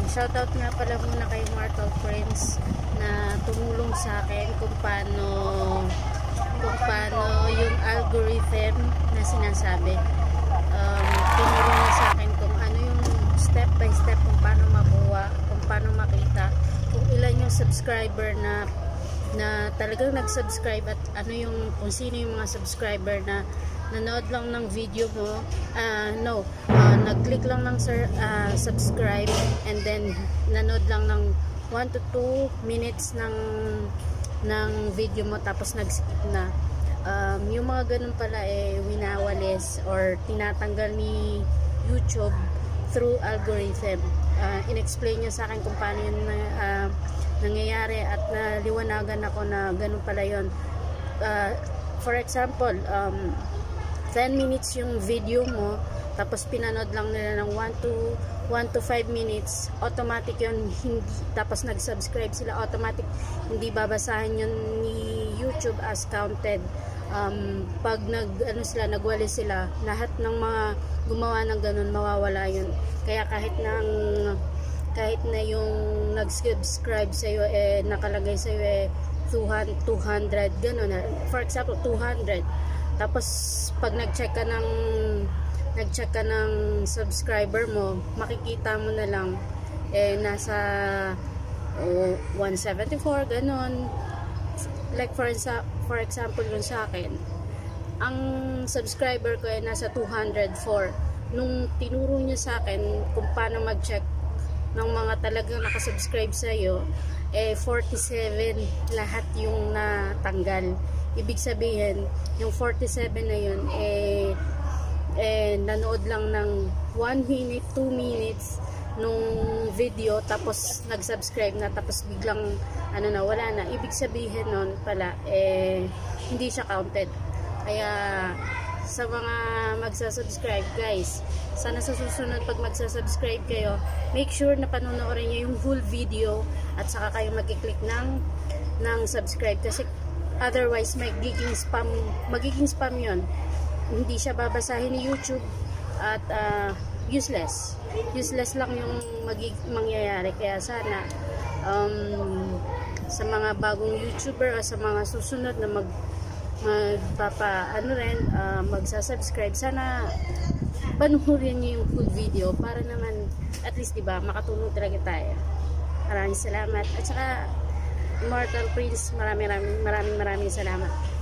Shoutout nga pala muna kay Mortal Friends na tumulong sa akin kung paano yung algorithm na sinasabi. Tinulong niya sa akin kung ano yung step by step kung paano makuha, kung paano makita, kung ilan yung subscriber na talagang nag-subscribe at ano yung, kung sino yung mga subscriber na nanood lang ng video mo, nag-click lang ng subscribe and then nanood lang ng 1 to 2 minutes ng video mo tapos nag-skip na. Yung mga ganun pala winawalis or tinatanggal ni YouTube through algorithm. In-explain niya sa akin kung paano yun nangyayari at naliwanagan ako na ganun pala yun. For example, 10 minutes yung video mo tapos pinanood lang nila ng 1 to 5 minutes, automatic yun, hindi, tapos nag-subscribe sila, automatic hindi babasahin yun ni YouTube as counted. Pag nagwali sila, lahat ng mga gumawa ng ganun mawawala yun. Kaya kahit na yung nag-subscribe sa'yo nakalagay sa'yo 200 ganun, for example 200, tapos pag nag-check ka ng subscriber mo, makikita mo na lang nasa 174 ganun. Like for example yun sa akin, ang subscriber ko nasa 204. Nung tinuro niya sa akin kung paano mag-check ng mga talagang nakasubscribe sa'yo, 47 lahat yung natanggal. Ibig sabihin, yung 47 na yun nanood lang ng 1 minute, 2 minutes nung video tapos nag-subscribe na tapos biglang wala na. Ibig sabihin nun pala hindi siya counted. Kaya sa mga magsasubscribe guys, sana sa susunod pag magsasubscribe kayo, make sure na panonoorin nyo yung full video at saka kayo mag-click ng subscribe, kasi otherwise magiging spam yun. Hindi siya babasahin ni YouTube at useless lang yung mangyayari. Kaya sana sa mga bagong YouTuber o sa mga susunod na magsasubscribe, sana panuorin niyo yung full video para naman at least diba makatulong talaga tayo. Maraming salamat at saka Immortal Prince, maraming salamat.